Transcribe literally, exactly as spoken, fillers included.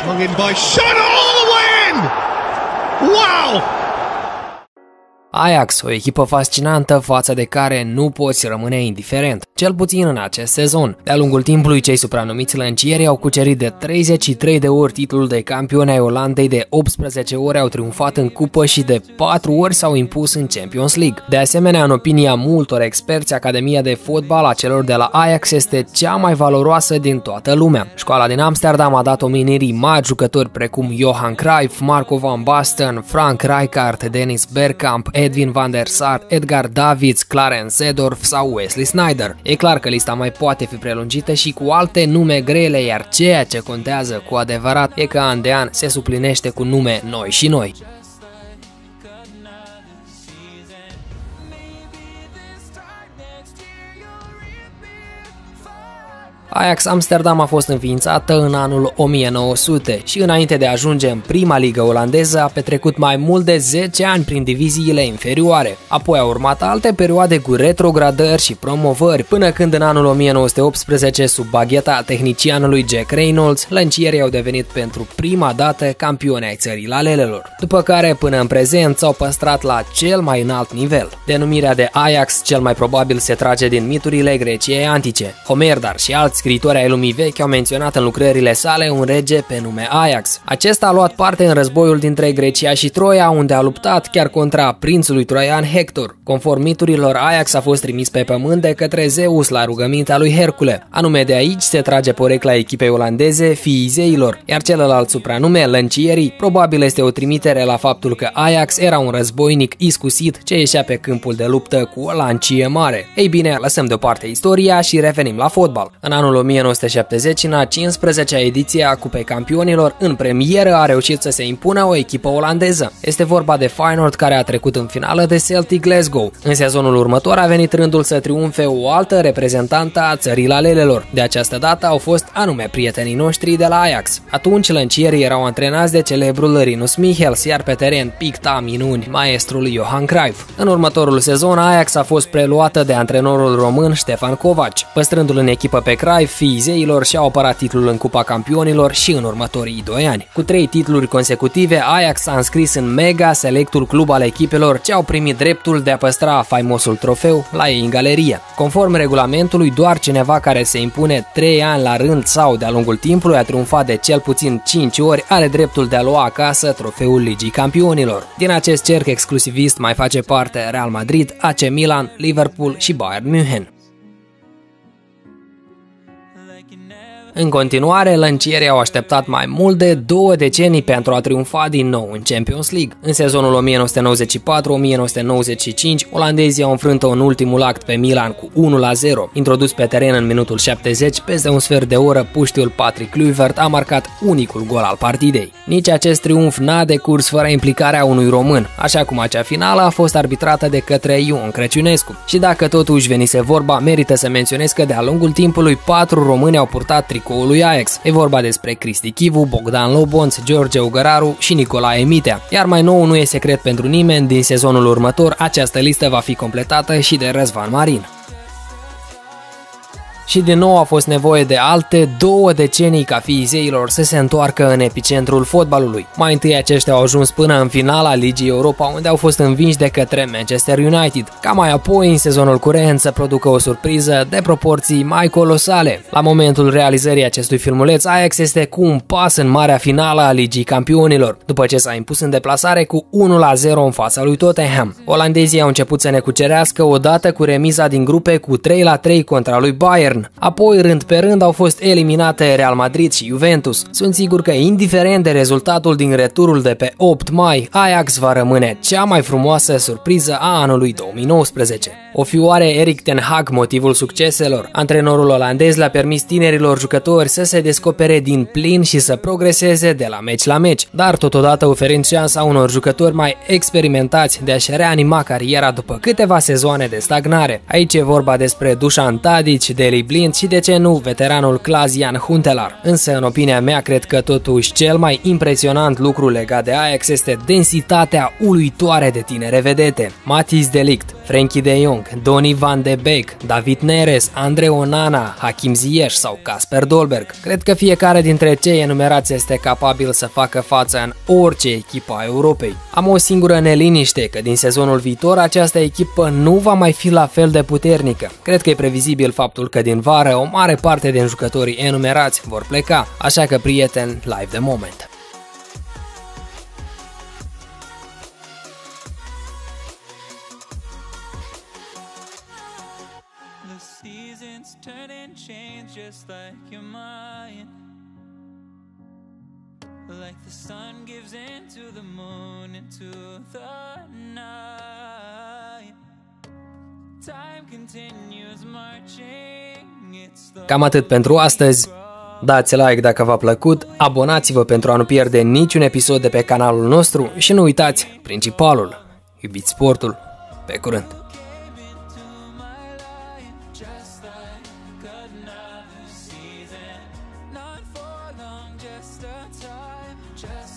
Hung in by Shot all the way in! Wow! Ajax, o echipă fascinantă față de care nu poți rămâne indiferent, cel puțin în acest sezon. De-a lungul timpului, cei supranumiți lăncieri au cucerit de treizeci și trei de ori titlul de campioni ai Olandei, de optsprezece ori au triumfat în cupă și de patru ori s-au impus în Champions League. De asemenea, în opinia multor experți, Academia de fotbal a celor de la Ajax este cea mai valoroasă din toată lumea. Școala din Amsterdam a dat omenirii mari jucători precum Johan Cruyff, Marco van Basten, Frank Rijkaard, Dennis Bergkamp, Edwin van der Sar, Edgar Davids, Clarence Seedorf sau Wesley Sneijder. E clar că lista mai poate fi prelungită și cu alte nume grele, iar ceea ce contează cu adevărat e că an de an se suplinește cu nume noi și noi. Ajax Amsterdam a fost înființată în anul o mie nouă sute și înainte de a ajunge în prima ligă olandeză a petrecut mai mult de zece ani prin diviziile inferioare. Apoi au urmat alte perioade cu retrogradări și promovări, până când în anul o mie nouă sute optsprezece, sub bagheta tehnicianului Jack Reynolds, lăncierii au devenit pentru prima dată campioni ai țării Lalelelor, după care până în prezent s-au păstrat la cel mai înalt nivel. Denumirea de Ajax cel mai probabil se trage din miturile Greciei antice. Homer, dar și alți scriitori ai lumii vechi au menționat în lucrările sale un rege pe nume Ajax. Acesta a luat parte în războiul dintre Grecia și Troia, unde a luptat chiar contra prințului troian Hector. Conform miturilor, Ajax a fost trimis pe pământ de către Zeus la rugămintea lui Hercule. Anume de aici se trage porecla echipei olandeze, fiii zeilor, iar celălalt supranume, lăncierii, probabil este o trimitere la faptul că Ajax era un războinic iscusit ce ieșea pe câmpul de luptă cu o lancie mare. Ei bine, lăsăm deoparte istoria și revenim la fotbal. În anul o mie nouă sute șaptezeci, în a cincisprezecea ediție a Cupei Campionilor, în premieră a reușit să se impună o echipă olandeză. Este vorba de Feyenoord, care a trecut în finală de Celtic Glasgow. În sezonul următor a venit rândul să triumfe o altă reprezentantă a țării Lalelelor. De această dată au fost anume prietenii noștri de la Ajax. Atunci lăncierii erau antrenați de celebrul Rinus Michels, iar pe teren picta minuni maestrul Johan Cruyff. În următorul sezon, Ajax a fost preluată de antrenorul român Ștefan Kovacs. Păstrându-l în echipă pe Cruyff, fiii zeilor și-au apărat titlul în Cupa Campionilor și în următorii doi ani. Cu trei titluri consecutive, Ajax s-a înscris în mega selectul club al echipelor ce au primit dreptul de a păstra faimosul trofeu la ei în galerie. Conform regulamentului, doar cineva care se impune trei ani la rând sau de-a lungul timpului a triumfat de cel puțin cinci ori are dreptul de a lua acasă trofeul Ligii Campionilor. Din acest cerc exclusivist mai face parte Real Madrid, A C Milan, Liverpool și Bayern München. În continuare, lăncierii au așteptat mai mult de două decenii pentru a triumfa din nou în Champions League. În sezonul o mie nouă sute nouăzeci și patru - o mie nouă sute nouăzeci și cinci, olandezii au înfrânt-o în ultimul act pe Milan cu unu la zero. Introdus pe teren în minutul șaptezeci, peste un sfert de oră, puștiul Patrick Kluivert a marcat unicul gol al partidei. Nici acest triumf n-a decurs fără implicarea unui român, așa cum acea finală a fost arbitrată de către Ion Crăciunescu. Și dacă totuși venise vorba, merită să menționez că de-a lungul timpului patru români au purtat tricoul lui Ajax. E vorba despre Cristi Chivu, Bogdan Lobonț, George Ugăraru și Nicolae Mitea. Iar mai nou, nu e secret pentru nimeni, din sezonul următor această listă va fi completată și de Răzvan Marin. Și din nou a fost nevoie de alte două decenii ca fiii zeilor să se întoarcă în epicentrul fotbalului. Mai întâi aceștia au ajuns până în finala Ligii Europa, unde au fost învinși de către Manchester United, ca mai apoi în sezonul curent să producă o surpriză de proporții mai colosale. La momentul realizării acestui filmuleț, Ajax este cu un pas în marea finală a Ligii Campionilor, după ce s-a impus în deplasare cu unu la zero în fața lui Tottenham. Olandezii au început să ne cucerească odată cu remiza din grupe cu trei la trei contra lui Bayern. Apoi, rând pe rând, au fost eliminate Real Madrid și Juventus. Sunt sigur că, indiferent de rezultatul din returul de pe opt mai, Ajax va rămâne cea mai frumoasă surpriză a anului două mii nouăsprezece. O fi oare Erik ten Hag motivul succeselor? Antrenorul olandez le-a permis tinerilor jucători să se descopere din plin și să progreseze de la meci la meci, dar totodată oferind șansa unor jucători mai experimentați de a-și reanima cariera după câteva sezoane de stagnare. Aici e vorba despre Dusan Tadic, Daley Blind și, de ce nu, veteranul Klaas-Jan Huntelaar. Însă, în opinia mea, cred că totuși cel mai impresionant lucru legat de Ajax este densitatea uluitoare de tinere vedete. Matthijs de Ligt, Frenkie de Jong, Donny van de Beek, David Neres, Andre Onana, Hakim Ziyech sau Kasper Dolberg. Cred că fiecare dintre cei enumerați este capabil să facă față în orice echipă a Europei. Am o singură neliniște, că din sezonul viitor această echipă nu va mai fi la fel de puternică. Cred că e previzibil faptul că din vară o mare parte din jucătorii enumerați vor pleca, așa că prieteni, live de moment. Turn and change just like your mind. Like the sun gives into the moon, into the night. Time continues marching. It's the Cam atât pentru astăzi. Dați like dacă v-a plăcut, abonați-vă pentru a nu pierde niciun episod de pe canalul nostru și nu uitați principalul, iubiți sportul. Pe curând! just a time, just